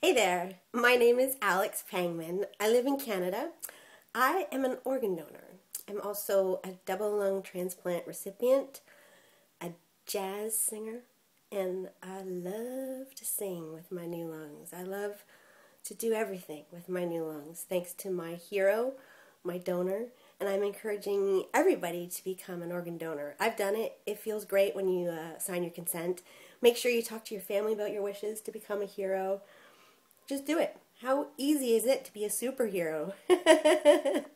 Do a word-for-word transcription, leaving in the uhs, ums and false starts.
Hey there, my name is Alex Pangman. I live in Canada. I am an organ donor. I'm also a double lung transplant recipient, a jazz singer, and I love to sing with my new lungs. I love to do everything with my new lungs, thanks to my hero, my donor, and I'm encouraging everybody to become an organ donor. I've done it. It feels great when you uh, sign your consent. Make sure you talk to your family about your wishes to become a hero. Just do it. How easy is it to be a superhero?